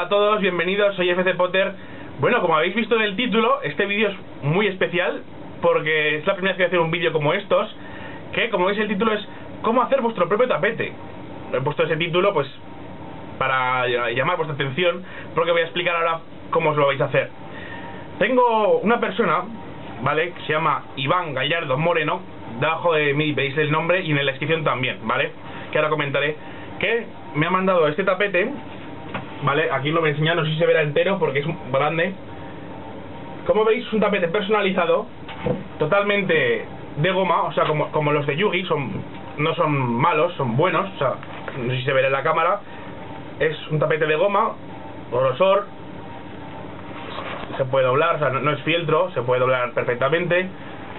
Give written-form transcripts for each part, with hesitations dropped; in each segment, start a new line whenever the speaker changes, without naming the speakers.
Hola a todos, bienvenidos, soy FC Potter. Bueno, como habéis visto en el título, este vídeo es muy especial porque es la primera vez que voy a hacer un vídeo como estos, que como veis el título es ¿cómo hacer vuestro propio tapete? He puesto ese título pues para llamar vuestra atención, porque voy a explicar ahora cómo os lo vais a hacer. Tengo una persona, ¿vale?, que se llama Iván Gallardo Moreno. Debajo de mí veis el nombre y en la descripción también, ¿vale?, que ahora comentaré, que me ha mandado este tapete, ¿vale? Aquí lo voy a enseñar, no sé si se verá entero porque es grande. Como veis, es un tapete personalizado, totalmente de goma, o sea, como los de Yugi, no son malos, son buenos, o sea, no sé si se verá en la cámara. Es un tapete de goma, grosor, se puede doblar, o sea, no es fieltro, se puede doblar perfectamente.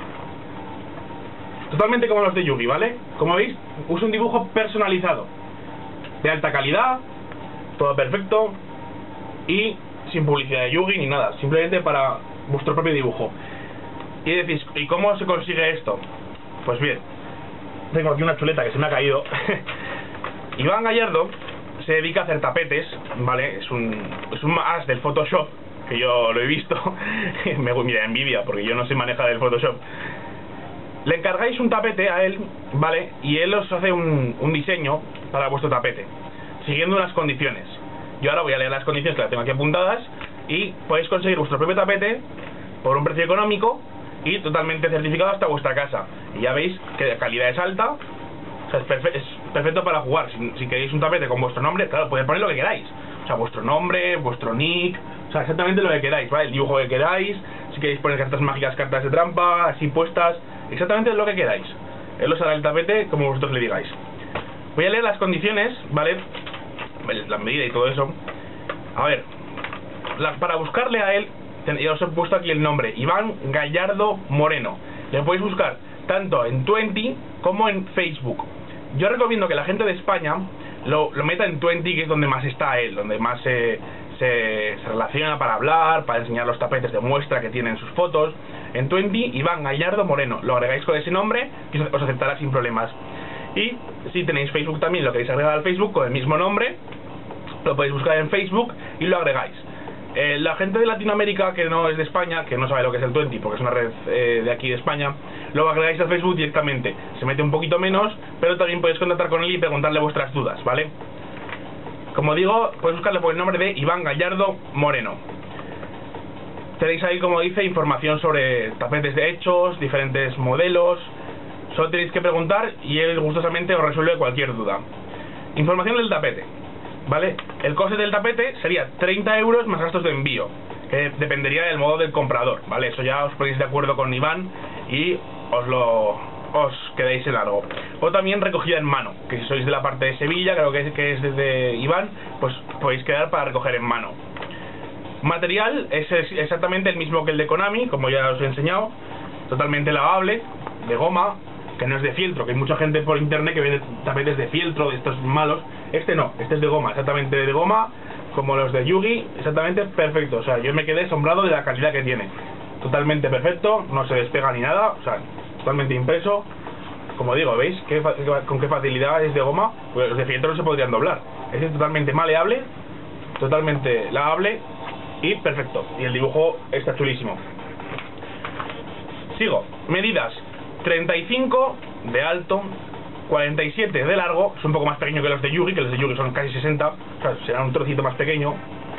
Totalmente como los de Yugi, ¿vale? Como veis, uso un dibujo personalizado, de alta calidad, todo perfecto y sin publicidad de Yugi ni nada, simplemente para vuestro propio dibujo. Y decís, ¿y cómo se consigue esto? Pues bien, tengo aquí una chuleta que se me ha caído. Iván Gallardo se dedica a hacer tapetes, ¿vale? Es un as del Photoshop, que yo lo he visto. Me da envidia porque yo no sé manejar del Photoshop. Le encargáis un tapete a él, ¿vale? Y él os hace un diseño para vuestro tapete, siguiendo unas condiciones. Yo ahora voy a leer las condiciones, que las tengo aquí apuntadas, y podéis conseguir vuestro propio tapete por un precio económico y totalmente certificado hasta vuestra casa. Y ya veis que la calidad es alta, o sea, es perfecto para jugar. Si queréis un tapete con vuestro nombre, claro, podéis poner lo que queráis. O sea, vuestro nombre, vuestro nick, o sea, exactamente lo que queráis, ¿vale? El dibujo que queráis, si queréis poner cartas mágicas, cartas de trampa, así puestas, exactamente lo que queráis. Él os hará el tapete como vosotros le digáis. Voy a leer las condiciones, ¿vale?, la medida y todo eso. A ver, para buscarle a él, ya os he puesto aquí el nombre, Iván Gallardo Moreno. Le podéis buscar tanto en Twenty como en Facebook. Yo recomiendo que la gente de España lo meta en Twenty, que es donde más está él, donde más se relaciona para hablar, para enseñar los tapetes de muestra que tienen sus fotos. En Twenty, Iván Gallardo Moreno, lo agregáis con ese nombre y os aceptará sin problemas. Y si tenéis Facebook también, lo queréis agregar al Facebook con el mismo nombre, lo podéis buscar en Facebook y lo agregáis. La gente de Latinoamérica que no es de España, que no sabe lo que es el Twenty porque es una red de aquí de España, lo agregáis al Facebook directamente. Se mete un poquito menos, pero también podéis contactar con él y preguntarle vuestras dudas, ¿vale? Como digo, podéis buscarle por el nombre de Iván Gallardo Moreno. Tenéis ahí, como dice, información sobre tapetes de hechos, diferentes modelos. Solo tenéis que preguntar y él gustosamente os resuelve cualquier duda. Información del tapete, ¿vale? El coste del tapete sería 30 euros más gastos de envío, que dependería del modo del comprador, ¿vale? Eso ya os ponéis de acuerdo con Iván y os quedáis en algo. O también recogida en mano, que si sois de la parte de Sevilla, creo que es desde Iván, pues podéis quedar para recoger en mano. Material es exactamente el mismo que el de Konami, como ya os he enseñado, totalmente lavable, de goma, que no es de fieltro, que hay mucha gente por internet que vende tapetes de fieltro, de estos malos. Este no, este es de goma, exactamente de goma, como los de Yugi, exactamente perfecto. O sea, yo me quedé asombrado de la calidad que tiene. Totalmente perfecto, no se despega ni nada, o sea, totalmente impreso. Como digo, ¿veis con qué facilidad es de goma? Pues los de fieltro no se podrían doblar. Este es totalmente maleable, totalmente lavable y perfecto. Y el dibujo está chulísimo. Sigo, medidas: 35 de alto, 47 de largo, es un poco más pequeño que los de Yugi, que los de Yugi son casi 60, o sea, será un trocito más pequeño.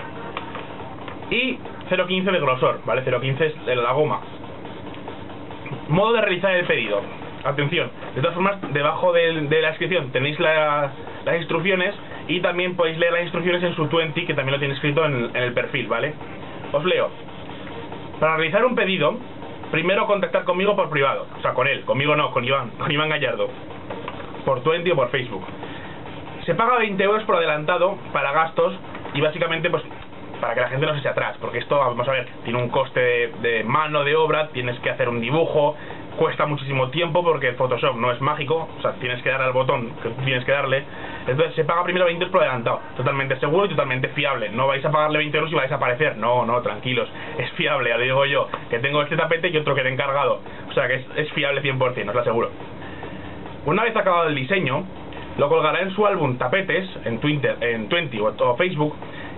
Y 0,15 de grosor, ¿vale? 0,15 es de la goma. Modo de realizar el pedido. Atención, de todas formas, debajo de la descripción tenéis las instrucciones y también podéis leer las instrucciones en su Twenty, que también lo tiene escrito en el perfil, ¿vale? Os leo. Para realizar un pedido, primero contactar conmigo por privado, o sea, con él, conmigo no, con Iván Gallardo, por Twenty o por Facebook. Se paga 20 euros por adelantado para gastos y básicamente pues para que la gente no se eche atrás, porque esto, vamos a ver, tiene un coste de mano de obra, tienes que hacer un dibujo, cuesta muchísimo tiempo porque el Photoshop no es mágico, o sea, tienes que dar al botón que tienes que darle. Entonces se paga primero 20 euros por adelantado, totalmente seguro y totalmente fiable. No vais a pagarle 20 euros y vais a aparecer, no, tranquilos, es fiable, ya lo digo yo, que tengo este tapete y otro que he encargado, o sea que es fiable 100%, os lo aseguro. Una vez acabado el diseño, lo colgará en su álbum Tapetes, en Twenty o Facebook,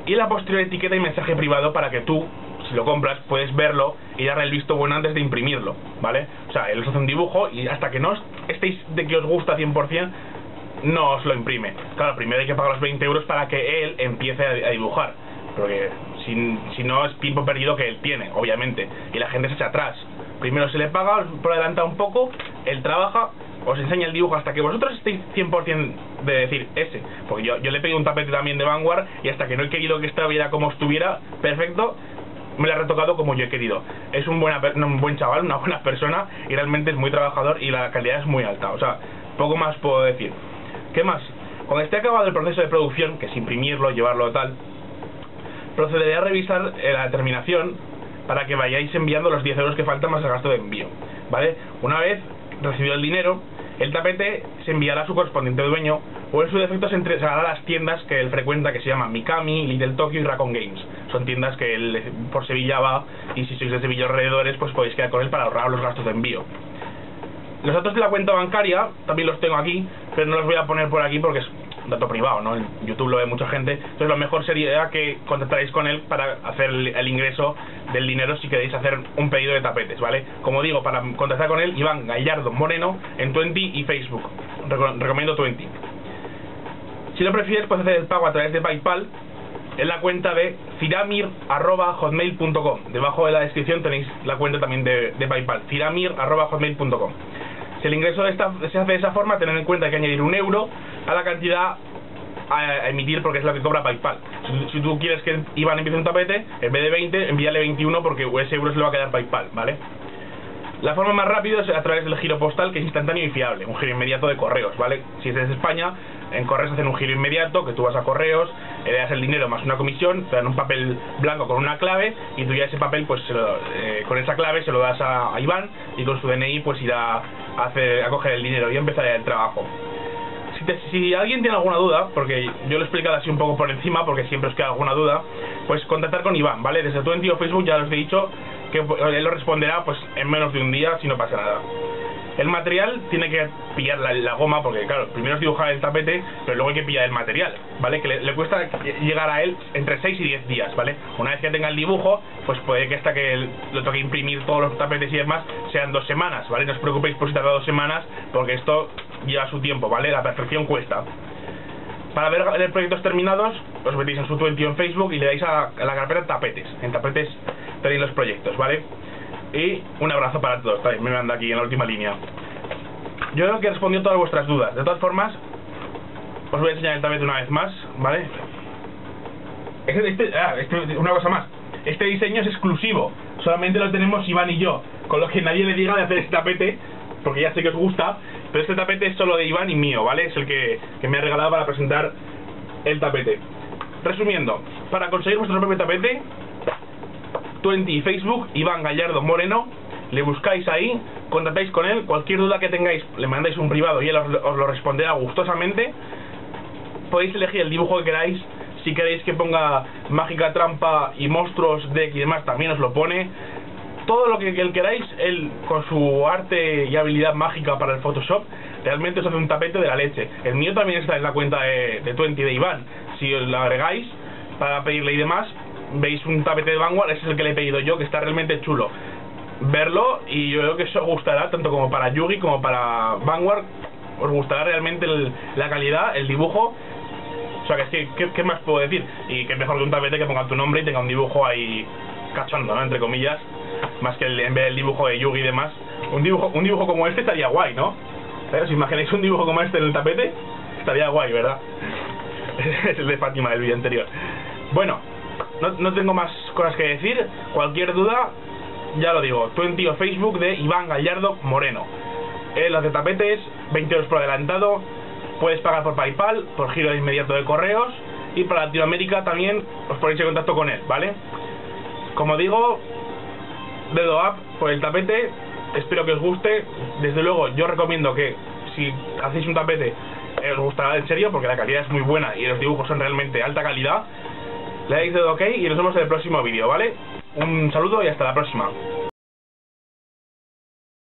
y la posterior etiqueta y mensaje privado para que tú, si lo compras, puedes verlo y darle el visto bueno antes de imprimirlo, ¿vale? O sea, él os hace un dibujo y hasta que no estéis de que os gusta 100%, no os lo imprime. Claro, primero hay que pagar los 20 euros para que él empiece a dibujar, porque si no es tiempo perdido que él tiene, obviamente, y la gente se echa atrás. Primero se le paga por adelantado un poco, él trabaja, os enseña el dibujo hasta que vosotros estéis 100% de decir ese, porque yo le pedí un tapete también de Vanguard y hasta que no he querido que estuviera como estuviera perfecto, me lo he retocado como yo he querido. Es un buen chaval, una buena persona y realmente es muy trabajador y la calidad es muy alta, o sea, poco más puedo decir. ¿Qué más? Cuando esté acabado el proceso de producción, que es imprimirlo, llevarlo tal, procederé a revisar la terminación para que vayáis enviando los 10 euros que faltan más el gasto de envío, ¿vale? Una vez recibido el dinero, el tapete se enviará a su correspondiente dueño o en su defecto se entregará a las tiendas que él frecuenta, que se llaman Mikami, Little Tokyo y Raccoon Games. Son tiendas que él por Sevilla va y si sois de Sevilla alrededores pues podéis quedar con él para ahorrar los gastos de envío. Los datos de la cuenta bancaria también los tengo aquí, pero no los voy a poner por aquí porque es un dato privado, ¿no? En YouTube lo ve mucha gente, entonces lo mejor sería que contactaréis con él para hacer el ingreso del dinero si queréis hacer un pedido de tapetes, ¿vale? Como digo, para contactar con él, Iván Gallardo Moreno en Twenty y Facebook. Recomiendo Twenty. Si lo prefieres, puedes hacer el pago a través de PayPal en la cuenta de ciramir@hotmail.com. Debajo de la descripción tenéis la cuenta también de PayPal, ciramir@hotmail.com. Si el ingreso se hace de esa forma, tened en cuenta que hay que añadir 1 euro a la cantidad a emitir porque es la que cobra PayPal. Si tú quieres que Iván empiece un tapete, en vez de 20, envíale 21 porque ese euro se lo va a quedar PayPal, ¿vale? La forma más rápida es a través del giro postal, que es instantáneo y fiable, un giro inmediato de correos, ¿vale? Si es desde España, en correos hacen un giro inmediato, que tú vas a correos, le das el dinero más una comisión, te dan un papel blanco con una clave y tú ya ese papel, pues con esa clave se lo das a Iván y con su DNI pues irá a coger el dinero y empezará el trabajo. Si alguien tiene alguna duda, porque yo lo he explicado así un poco por encima, porque siempre os queda alguna duda, pues contactar con Iván, ¿vale? Desde Twenty o Facebook ya os he dicho que él lo responderá pues en menos de un día si no pasa nada. El material tiene que pillar la goma, porque claro, primero es dibujar el tapete, pero luego hay que pillar el material, ¿vale? Que le cuesta llegar a él entre 6 y 10 días, ¿vale? Una vez que tenga el dibujo, pues puede que hasta que lo toque imprimir todos los tapetes y demás, sean 2 semanas, ¿vale? No os preocupéis por si tarda 2 semanas, porque esto lleva su tiempo, ¿vale? La perfección cuesta. Para ver proyectos terminados, os metéis en su Twenty en Facebook y le dais a la carpeta tapetes. En tapetes tenéis los proyectos, ¿vale? Y un abrazo para todos, también me manda aquí en la última línea. Yo creo que he respondido a todas vuestras dudas. De todas formas, os voy a enseñar el tapete una vez más, ¿vale? Una cosa más. Este diseño es exclusivo. Solamente lo tenemos Iván y yo. Con lo que nadie le diga de hacer este tapete, porque ya sé que os gusta. Pero este tapete es solo de Iván y mío, ¿vale? Es el que me ha regalado para presentar el tapete. Resumiendo, para conseguir vuestro propio tapete, Twenty y Facebook, Iván Gallardo Moreno, le buscáis ahí, contactáis con él, cualquier duda que tengáis le mandáis un privado y él os lo responderá gustosamente. Podéis elegir el dibujo que queráis, si queréis que ponga mágica, trampa y monstruos, deck y demás también os lo pone. Todo lo que él queráis, él con su arte y habilidad mágica para el Photoshop, realmente os hace un tapete de la leche. El mío también está en la cuenta de Twenty de Iván, si os lo agregáis para pedirle y demás, veis un tapete de Vanguard, ese es el que le he pedido yo, que está realmente chulo. Verlo y yo creo que eso os gustará, tanto como para Yugi como para Vanguard, os gustará realmente la calidad, el dibujo. O sea, que ¿qué más puedo decir? Y que mejor que un tapete que ponga tu nombre y tenga un dibujo ahí cachondo, ¿no? Entre comillas, más que en vez del dibujo de Yugi y demás. Un dibujo como este estaría guay, ¿no? ¿Os imagináis un dibujo como este en el tapete? Estaría guay, ¿verdad? Es el de Fátima del vídeo anterior. Bueno, no tengo más cosas que decir. Cualquier duda, ya lo digo, Twenty o Facebook de Iván Gallardo Moreno. Los de tapetes, 20 euros por adelantado. Puedes pagar por PayPal, por giro inmediato de correos. Y para Latinoamérica también os ponéis en contacto con él, ¿vale? Como digo, dedo up por el tapete. Espero que os guste. Desde luego yo recomiendo que si hacéis un tapete os gustará en serio, porque la calidad es muy buena y los dibujos son realmente alta calidad. Le dais dedo OK y nos vemos en el próximo vídeo, ¿vale? Un saludo y hasta la próxima.